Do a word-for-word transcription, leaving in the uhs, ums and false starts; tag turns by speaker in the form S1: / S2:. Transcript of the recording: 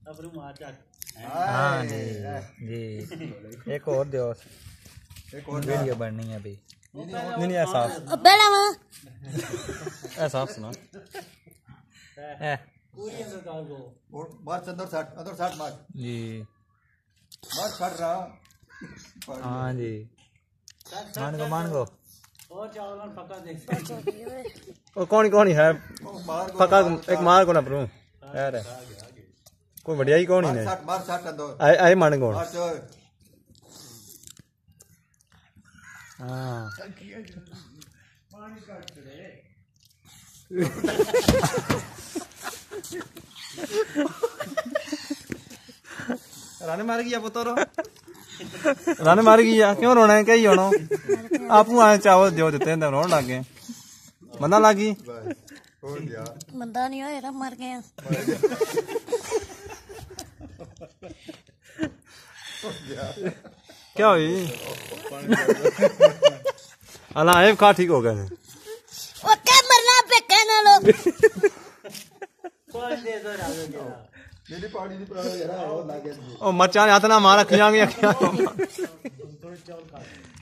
S1: हाँ जी जी, एक और दो, एक और वीडियो बननी है अभी। नहीं नहीं ऐसा
S2: बेड़ा मां
S1: ऐसा सुना ए
S3: पूरी अंदर डाल दो
S4: और मार अंदर साठ अंदर साठ मार
S1: जी
S4: मार छाड़ रहा।
S1: हाँ जी मान गो मान गो
S3: और चावल में पका दे
S1: ओ कौन कौन है पका एक मार को ना परू यार कोई बढ़िया ही कौन ही नहीं
S4: साठ मार साठ अंदर
S1: आए आए मान गो
S4: मार चल
S1: हाँ राने मार गया पुत्रो राने मार गया क्यों रोना है कहीं होना आपू आए चावल दो देते हैं रोन लग गए मना लगी
S2: मंदा नहीं होया मर गया
S1: क्या हुई अला ऐब खा ठीक हो गए
S2: ओ क्या मरना पे कहना लोग
S3: कौन दे दो डालो जरा
S4: मेरी पानी नहीं पड़ा यार और लागे
S1: ओ मचान हाथ ना मारा खियांगे